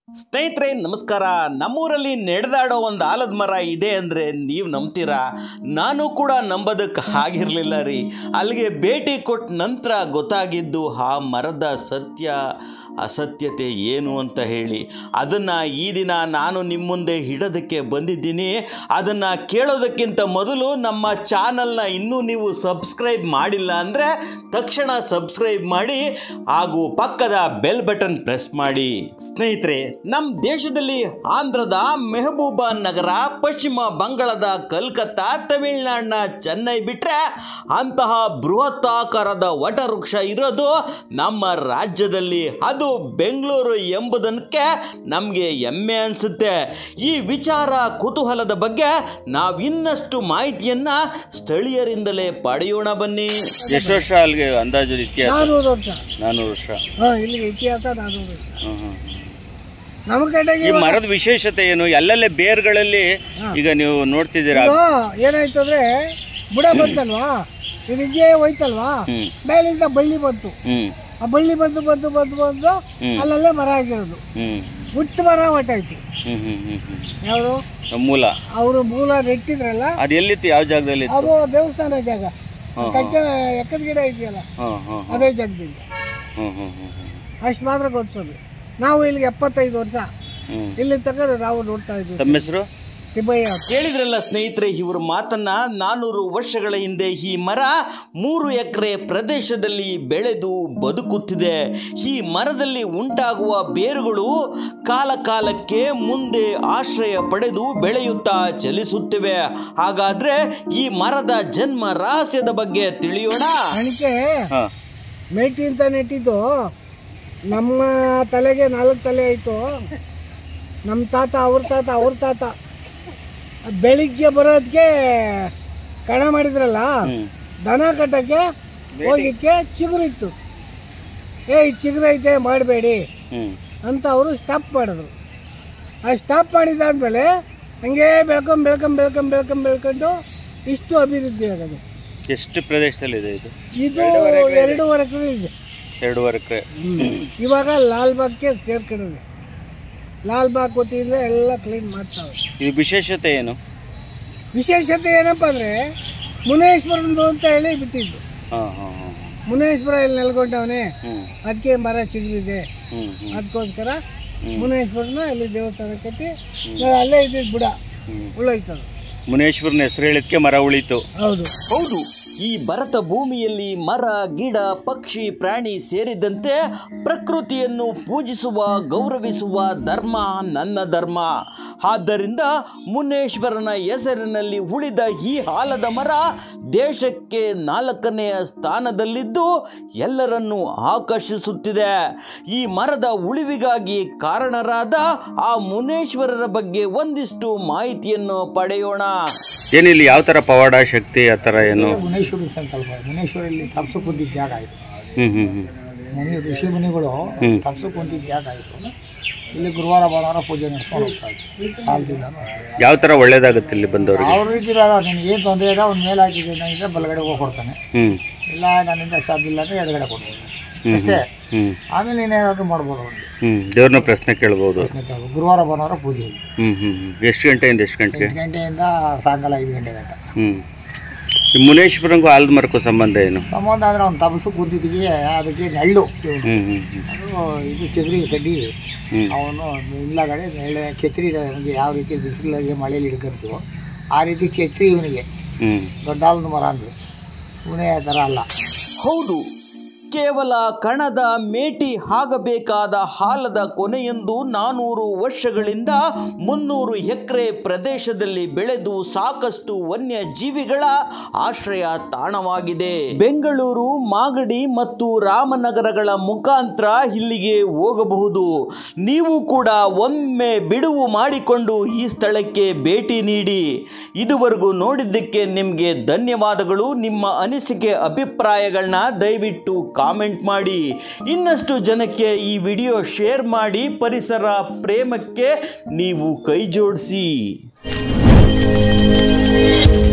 ಸ್ನೇಹಿತರೆ ನಮಸ್ಕಾರ. ನಮ್ಮೂರಲ್ಲಿ ನಡೆದಾಡೋ ಒಂದು ಆಲದ ಮರ ಇದೆ ಅಂದರೆ ನೀವು ನಂಬ್ತೀರಾ? ನಾನು ಕೂಡ ನಂಬೋದಕ್ಕೆ ಆಗಿರಲಿಲ್ಲ ರೀ. ಅಲ್ಲಿಗೆ ಭೇಟಿ ಕೊಟ್ಟ ನಂತರ ಗೊತ್ತಾಗಿದ್ದು ಆ ಮರದ ಅಸತ್ಯತೆ ಏನು ಅಂತ ಹೇಳಿ. ಅದನ್ನು ಈ ದಿನ ನಾನು ನಿಮ್ಮ ಮುಂದೆ ಇಡೋದಕ್ಕೆ ಬಂದಿದ್ದೀನಿ. ಅದನ್ನು ಕೇಳೋದಕ್ಕಿಂತ ಮೊದಲು ನಮ್ಮ ಚಾನಲ್ನ ಇನ್ನೂ ನೀವು ಸಬ್ಸ್ಕ್ರೈಬ್ ಮಾಡಿಲ್ಲ ಅಂದರೆ ತಕ್ಷಣ ಸಬ್ಸ್ಕ್ರೈಬ್ ಮಾಡಿ ಹಾಗೂ ಪಕ್ಕದ ಬೆಲ್ ಬಟನ್ ಪ್ರೆಸ್ ಮಾಡಿ. ಸ್ನೇಹಿತರೆ, ನಮ್ಮ ದೇಶದಲ್ಲಿ ಆಂಧ್ರದ ಮೆಹಬೂಬ ನಗರ, ಪಶ್ಚಿಮ ಬಂಗಾಳದ ಕಲ್ಕತ್ತಾ, ತಮಿಳುನಾಡಿನ ಚೆನ್ನೈ ಬಿಟ್ಟರೆ ಅಂತಹ ಬೃಹತ್ತಾಕಾರದ ವಟವೃಕ್ಷ ಇರೋದು ನಮ್ಮ ರಾಜ್ಯದಲ್ಲಿ, ಅದು ಬೆಂಗಳೂರು ಎಂಬುದಕ್ಕೆ ನಮಗೆ ಹೆಮ್ಮೆ ಅನಿಸುತ್ತೆ. ಈ ವಿಚಾರ ಕುತೂಹಲದ ಬಗ್ಗೆ ನಾವು ಇನ್ನಷ್ಟು ಮಾಹಿತಿಯನ್ನ ಸ್ಥಳೀಯರಿಂದಲೇ ಪಡೆಯೋಣ ಬನ್ನಿ. ಎಷ್ಟು ವರ್ಷ ಅಲ್ಲಿಗೆ ಅಂದಾಜು ಇತಿಹಾಸ? 400 ವರ್ಷ. 400 ವರ್ಷ. ಇಲ್ಲಿಗೆ ಇತಿಹಾಸ 400 ವರ್ಷ. ನಮ್ಮ ಕಡೆಗೆ ಈ ಮರದ ವಿಶೇಷತೆ ಏನು? ಎಲ್ಲೆಲ್ಲೇ ಬೇರ್ಗಳಲ್ಲಿ ಈಗ ನೀವು ನೋಡ್ತಿದ್ದೀರಾ, ಏನಾಯ್ತು ಅಂದ್ರೆ ಬುಡ ಬಂತಲ್ವಾ, ಇದಕ್ಕೆ ಹೋಯ್ತಲ್ವಾ, ಮೇಲಿಂದ ಬಳ್ಳಿ ಬಂತು. ಆ ಬಳ್ಳಿ ಬಂದು ಬಂದು ಬಂದು ಬಂದು ಅಲ್ಲಲ್ಲೇ ಮರ ಆಗಿರೋದು, ಹುಟ್ಟು ಮರ ಹೊಟ್ಟಾಯ್ತು. ಯಾರು ಮೂಲ? ಅವರು ಮೂಲ ನೆಟ್ಟಿದ್ರಲ್ಲ, ಅದು ಎಲ್ಲಿತ್ತು? ಯಾವ ಜಾಗದಲ್ಲಿ? ಅದು ದೇವಸ್ಥಾನ ಜಾಗ, ಎಕ್ಕದ ಗಿಡ ಇದೆಯಲ್ಲ ಅದೇ ಜಾಗದಿಂದ. ಅಷ್ಟು ಮಾತ್ರ ಗೊತ್ತಿರೋದು. ನಾವು ಇಲ್ಲಿಗೆ 75 ವರ್ಷ ಇಲ್ಲಿ ತನಕ ನಾವು ನೋಡ್ತಾ ಇದ್ದೀವಿ. ತಮ್ಮ ಹೆಸರು? ತಿಮ್ಮಯ್ಯ. ಕೇಳಿದ್ರಲ್ಲ ಸ್ನೇಹಿತರೆ ಇವ್ರ ಮಾತನ್ನ. 400 ವರ್ಷಗಳ ಹಿಂದೆ ಈ ಮರ 3 ಎಕರೆ ಪ್ರದೇಶದಲ್ಲಿ ಬೆಳೆದು ಬದುಕುತ್ತಿದೆ. ಈ ಮರದಲ್ಲಿ ಉಂಟಾಗುವ ಬೇರುಗಳು ಕಾಲ ಕಾಲಕ್ಕೆ ಮುಂದೆ ಆಶ್ರಯ ಪಡೆದು ಬೆಳೆಯುತ್ತಾ ಚಲಿಸುತ್ತಿವೆ. ಹಾಗಾದ್ರೆ ಈ ಮರದ ಜನ್ಮ ರಹಸ್ಯದ ಬಗ್ಗೆ ತಿಳಿಯೋಣ. ಅದಕ್ಕೆ ಮೇಟಿ ಅಂತ ನೆಟ್ಟಿದ್ದು, ನಮ್ಮ ತಲೆಗೆ 4 ತಲೆ ಆಯಿತು. ನಮ್ಮ ತಾತ, ಅವ್ರ ತಾತ ಬೆಳಿಗ್ಗೆ ಬರೋದಕ್ಕೆ ಕಣ ಮಾಡಿದ್ರಲ್ಲ, ದನ ಕಟ್ಟಕ್ಕೆ ಹೋಗಿದ್ದಕ್ಕೆ ಚಿಗುರಿತ್ತು. ಚಿಗುರೈತೆ ಮಾಡಬೇಡಿ ಅಂತ ಅವರು ಸ್ಟಾಪ್ ಮಾಡಿದ್ರು. ಆ ಸ್ಟಾಪ್ ಮಾಡಿದಾದ್ಮೇಲೆ ಹಂಗೆ ಬೆಳ್ಕೊಂಡು ಇಷ್ಟು ಅಭಿವೃದ್ಧಿ ಆಗೋದು. ಎಷ್ಟು ಪ್ರದೇಶದಲ್ಲಿ ಇದೆ ಇದು? ಇದು 2.5 ಎಕರೆ ಇದೆ. 2.5 ಎಕರೆ. ಇವಾಗ ಲಾಲ್ಬಾಗ್ಗೆ ಸೇರ್ಕೊಂಡಿದೆ. ಲಾಲ್ಬಾಗ್ ವತಿಯಿಂದ ಎಲ್ಲ ಕ್ಲೀನ್ ಮಾಡ್ತಾವೆ. ಇದು ವಿಶೇಷತೆ ಏನು? ವಿಶೇಷತೆ ಏನಪ್ಪ ಅಂದರೆ ಮುನೇಶ್ವರಂದು ಅಂತ ಹೇಳಿ ಬಿಟ್ಟಿದ್ದು. ಮುನೇಶ್ವರ ಇಲ್ಲಿ ನೆಲ್ಕೊಂಡವನೇ, ಅದಕ್ಕೆ ಮರ ಚಿಗುರಿದೆ. ಅದಕ್ಕೋಸ್ಕರ ಮುನೇಶ್ವರನ ಇಲ್ಲಿ ದೇವಸ್ಥಾನ ಕಟ್ಟಿ ಅಲ್ಲೇ ಇದ್ದಿದ್ದು ಬುಡ ಉಳಿತದ. ಮುನೇಶ್ವರನ ಹೆಸರು ಹೇಳಿದ್ಕೆ ಮರ ಉಳಿತು. ಹೌದು. ಈ ಭರತ ಭೂಮಿಯಲ್ಲಿ ಮರ, ಗಿಡ, ಪಕ್ಷಿ, ಪ್ರಾಣಿ ಸೇರಿದಂತೆ ಪ್ರಕೃತಿಯನ್ನು ಪೂಜಿಸುವ, ಗೌರವಿಸುವ ಧರ್ಮ ನನ್ನ ಧರ್ಮ. ಆದ್ದರಿಂದ ಮುನೇಶ್ವರನ ಹೆಸರಿನಲ್ಲಿ ಉಳಿದ ಈ ಆಲದ ಮರ ದೇಶಕ್ಕೆ 4ನೇ ಸ್ಥಾನದಲ್ಲಿದ್ದು ಎಲ್ಲರನ್ನೂ ಆಕರ್ಷಿಸುತ್ತಿದೆ. ಈ ಮರದ ಉಳಿವಿಗಾಗಿ ಕಾರಣರಾದ ಆ ಮುನೇಶ್ವರರ ಬಗ್ಗೆ ಒಂದಿಷ್ಟು ಮಾಹಿತಿಯನ್ನು ಪಡೆಯೋಣ. ಏನಿಲ್ಲಿ ಯಾವ ಥರ ಪವಾಡ ಶಕ್ತಿ ಆ ಥರ ಏನು? ಮುನೇಶ್ವರ ಸಂಕಲ್ಪ. ಮುನೇಶ್ವರಲ್ಲಿ ತಪ್ಸಕ್ಕೆ ಹೊಂದಿದ್ದ ಜಾಗ ಆಯಿತು. ಋಷಿ ಮುನಿಗಳು ತಪ್ಸಕ್ಕೆ ಹೊಂದಿದ್ದ ಜಾಗ ಆಯಿತು. ಇಲ್ಲಿ ಗುರುವಾರ ಭಾನುವಾರ ಪೂಜೆ ನಡೆಸ್ಕೊಂಡು ಹೋಗ್ತಾ ಇತ್ತು ಕಾಲದಿಂದ. ಯಾವ ಥರ ಒಳ್ಳೇದಾಗುತ್ತೆ ಇಲ್ಲಿ ಬಂದವ್ರಿಗೆ? ಅವ್ರ ರೀತಿಲ್ಲ, ನಿನಗೆ ಏನು ತೊಂದರೆ ಇದೆ, ಒಂದು ಮೇಲೆ ಹಾಕಿದ್ದೀನಿ ಅಂದರೆ ಬಲಗಡೆ ಹೋಗಿ ಕೊಡ್ತಾನೆ, ಇಲ್ಲ ನನ್ನಿಂದ ಸಾಧ್ಯ ಇಲ್ಲ ಅಂದರೆ ಎಡಗಡೆ ಕೊಡ್ತಾನೆ ಅಷ್ಟೇ. ಆಮೇಲೆ ನೀನೇನಾದರೂ ಮಾಡ್ಬೋದು. ದೇವ್ರನ್ನ ಪ್ರಶ್ನೆ ಕೇಳ್ಬೋದು. ಗುರುವಾರ ಭಾನುವಾರ ಪೂಜೆ. ಎಷ್ಟು ಗಂಟೆಯಿಂದ ಎಷ್ಟು ಗಂಟೆಗೆ? 8 ಗಂಟೆಯಿಂದ ಸಾಯಂಕಾಲ 5 ಗಂಟೆ ಗಂಟ. ಈ ಮುನೇಶ್ವರಂಗೂ ಆಲದ ಮರಕ್ಕೂ ಸಂಬಂಧ ಏನು? ಸಂಬಂಧ ಅಂದರೆ ಅವ್ನು ತಪಸ್ಸು ಕೂತಿದ್ದಿಗೆ ಅದಕ್ಕೆ ನೆಳ್ಳು ಅದು ಇದು ಚಕ್ರಿ ಕಡ್ಡಿ ಅವನು ಇಲ್ಲಗಡೆ ನೆಳ್ಳು ಛತ್ರಿ ನಮಗೆ ಯಾವ ರೀತಿ ಬಿಸಿಲಿಗೆ ಮಳೆಯಲ್ಲಿ ಹಿಡ್ಕೊಳ್ತೀವೋ ಆ ರೀತಿ ಛತ್ರಿ ಇವನಿಗೆ. ದೊಡ್ಡ ಆಲದ ಮರ ಅಂದರೆ ಇವನೇ ಆ ಥರ ಅಲ್ಲ. ಹೌದು, ಕೇವಲ ಕಣದ ಮೇಟಿ ಆಗಬೇಕಾದ ಹಾಲದ ಕೊನೆಯೊಂದು 400 ವರ್ಷಗಳಿಂದ 300 ಎಕರೆ ಪ್ರದೇಶದಲ್ಲಿ ಬೆಳೆದು ಸಾಕಷ್ಟು ವನ್ಯ ಜೀವಿಗಳ ಆಶ್ರಯ ತಾಣವಾಗಿದೆ. ಬೆಂಗಳೂರು, ಮಾಗಡಿ ಮತ್ತು ರಾಮನಗರಗಳ ಮುಖಾಂತರ ಇಲ್ಲಿಗೆ ಹೋಗಬಹುದು. ನೀವು ಕೂಡ ಒಮ್ಮೆ ಬಿಡುವು ಮಾಡಿಕೊಂಡು ಈ ಸ್ಥಳಕ್ಕೆ ಭೇಟಿ ನೀಡಿ. ಇದುವರೆಗೂ ನೋಡಿದ್ದಕ್ಕೆ ನಿಮಗೆ ಧನ್ಯವಾದಗಳು. ನಿಮ್ಮ ಅನಿಸಿಕೆ ಅಭಿಪ್ರಾಯಗಳನ್ನ ದಯವಿಟ್ಟು ಕಾಮೆಂಟ್ ಮಾಡಿ. ಇನ್ನಷ್ಟು ಜನಕ್ಕೆ ಈ ವಿಡಿಯೋ ಶೇರ್ ಮಾಡಿ. ಪರಿಸರ ಪ್ರೇಮಕ್ಕೆ ನೀವು ಕೈ ಜೋಡಿಸಿ.